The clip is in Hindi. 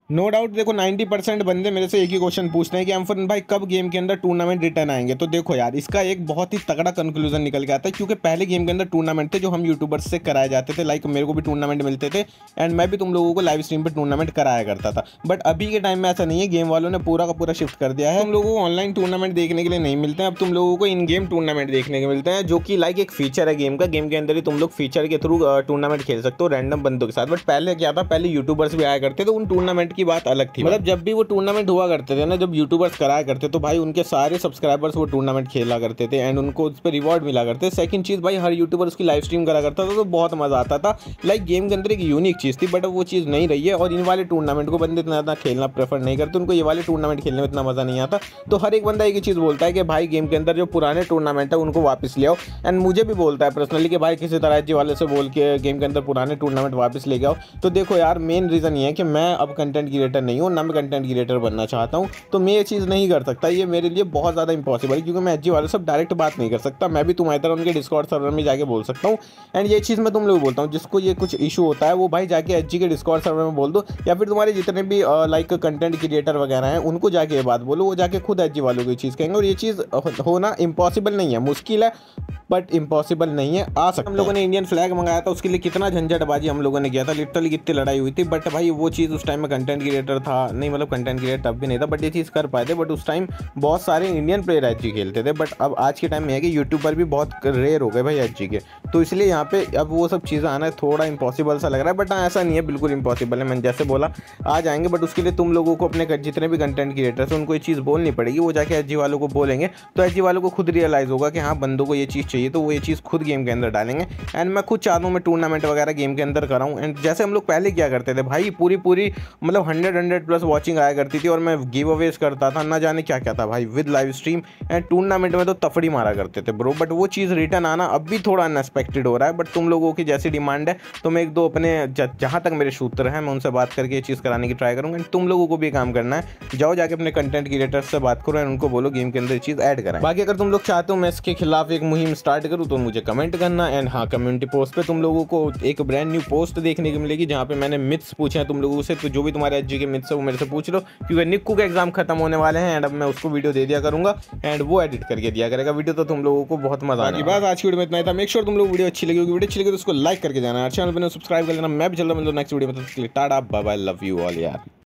नो डाउट देखो 90% बंदे मेरे से एक ही क्वेश्चन पूछते हैं कि अमफन भाई कब गेम के अंदर टूर्नामेंट रिटर्न आएंगे। तो देखो यार, इसका एक बहुत ही तगड़ा कंक्लूजन निकल के आता है, क्योंकि पहले गेम के अंदर टूर्नामेंट थे जो हम यूट्यूबर्स से कराए जाते थे। लाइक मेरे को भी टूर्नामेंट मिलते थे एंड मैं भी तुम लोगों को लाइव स्ट्रीम पे टूर्नामेंट कराया करता था। बट अभी के टाइम में ऐसा नहीं है, गेम वालों ने पूरा का पूरा शिफ्ट कर दिया है। तुम लोगों को ऑनलाइन टूर्नामेंट देखने के लिए नहीं मिलते हैं, अब तुम लोगों को इन गेम टूर्नामेंट देखने के मिलते हैं, जो कि लाइक एक फीचर है गेम का। गेम के अंदर ही तुम लोग फीचर के थ्रू टूर्नामेंट खेल सकते हो रैंडम बंदों के साथ। बट पहले क्या था, पहले यूट्यूबर्स भी आया करते थे, उन टूर्नामेंट की बात अलग थी। मतलब जब भी वो टूर्नामेंट हुआ करते थे ना, जब यूट्यूबर्स कराया करते तो भाई उनके सारे सब्सक्राइबर्स वो टूर्नामेंट खेला करते थे एंड उनको उस पर रिवॉर्ड मिला करते। सेकंड चीज़ भाई, हर यूट्यूबर उसकी लाइव स्ट्रीम करा करता था तो बहुत मज़ा आता था। लाइक गेम के अंदर एक यूनिक चीज़ थी, बट वो चीज़ नहीं रही है। और इन वाले टूर्नामेंट को बंदे इतना ज़्यादा खेलना प्रेफर नहीं करते, उनको ये वाले टूर्नामेंट खेलने में इतना मज़ा नहीं आता। तो हर एक बंदा एक ही चीज़ बोलता है कि भाई गेम के अंदर जो पुराने टूर्नामेंट है उनको वापस ले आओ। एंड मुझे भी बोलता है पर्सनली कि भाई किसी तरह जी वाले से बोल के गेम के अंदर पुराने टूर्नामेंट वापस ले आओ। तो देखो यार, मेन रीज़न ये है कि मैं अब कंटेंट क्रिएटर नहीं हूँ, ना मैं कंटेंट क्रिएटर बनना चाहता हूँ, तो मैं ये चीज़ नहीं कर सकता। ये मेरे लिए बहुत ज़्यादा इंपॉसिबल है, क्योंकि मैं एचजी वालों से डायरेक्ट बात नहीं कर सकता। मैं भी तुम्हारी तरह उनके डिस्कॉर्ड सर्वर में जाके बोल सकता हूँ। एंड ये चीज़ मैं तुम लोग बोलता हूँ, जिसको ये कुछ इशू होता है वो भाई जाके एचजी के डिस्कॉर्ड सर्वर में बोल दो, या फिर तुम्हारे जितने भी लाइक कंटेंट क्रिएटर वगैरह हैं उनको जाके ये बात बोलो, वो जाके खुद एचजी वालों को ये चीज़ कहेंगे। और ये चीज़ होना इम्पॉसिबल नहीं है, मुश्किल है बट इम्पॉसिबल नहीं है, आ सकता है। हम लोगों ने इंडियन फ्लैग मंगाया था, उसके लिए कितना झंझटबाजी हम लोगों ने किया था, लिटरली कितनी लड़ाई हुई थी। बट भाई वो चीज़ उस टाइम में कंटेंट क्रिएटर था नहीं, मतलब कंटेंट क्रिएटर तब भी नहीं था, बट ये चीज़ कर पाए थे। बट उस टाइम बहुत सारे इंडियन प्लेयर एचजी खेलते थे। बट अब आज के टाइम में है कि यूट्यूबर भी बहुत रेयर हो गए भाई एचजी के, तो इसलिए यहाँ पे अब वो सब चीज़ें आना थोड़ा इंपॉसिबल सा लग रहा है। बट हाँ, ऐसा नहीं है, बिल्कुल इंपॉसिबल है। मैंने जैसे बोला आ जाएंगे, बट उसके लिए तुम लोगों को अपने जितने भी कंटेंट क्रिएटर्स हैं उनको ये चीज़ बोलनी पड़ेगी। वो जाके एचजी वालों को बोलेंगे तो एचजी वालों को खुद रियलाइज़ होगा कि हाँ बंदों को ये चीज़ चाहिए, तो वो ये चीज़ खुद गेम के अंदर डालेंगे। एंड मैं खुद चाहता हूँ मैं टूर्नामेंट वगैरह गेम के अंदर कराऊँ। एंड जैसे हम लोग पहले क्या करते थे भाई, पूरी मतलब 100 प्लस वॉचिंग आया करती थी और मैं गिव अवेज करता था, ना जाने क्या क्या था भाई, with live stream and tournament में तो तफड़ी मारा करते थे ब्रो। बट वो चीज़ रिटर्न आना अब भी थोड़ा अनएक्सपेक्टेड हो रहा है। बट तुम लोगों की जैसी डिमांड है तो मैं एक दो अपने जहाँ तक मेरे सूत्र हैं मैं उनसे बात करके ये चीज़ कराने की ट्राई करूँगा। एंड तुम लोगों को भी काम करना है, जाओ जाके अपने कंटेंट क्रिएटर्स से बात करो एंड उनको बोलो गेम के अंदर ये चीज़ ऐड कराएं। बाकी अगर तुम लोग चाहते हो मैं इसके खिलाफ एक मुहिम स्टार्ट करूँ तो मुझे कमेंट करना। एंड हाँ, कम्युनिटी पोस्ट पे तुम लोगों को एक ब्रांड न्यू पोस्ट देखने को मिलेगी जहाँ पे मैंने मिथ्स पूछे हैं तुम लोगों से। तो जो भी तुम्हारे एचजी के मिथ्स है वो मेरे से पूछ लो, क्योंकि निक्कू के एग्जाम खत्म होने वाले हैं एंड अब मैं उसको वीडियो दे दिया करूंगा एंड वो एडिट करके दिया करेगा वीडियो, तो तुम लोगों को बहुत मजा आएगी। बात आज की वीडियो में इतना ही था। मेक श्योर तुम लोग वीडियो अच्छी लगी होगी, वीडियो अच्छी लगी तो उसको लाइक करके जाना, चैनल पर सब्सक्राइब कर लेना। मैं भी चल रहा हूँ नेक्स्ट वीडियो में, तो tata bye bye, love you all यार।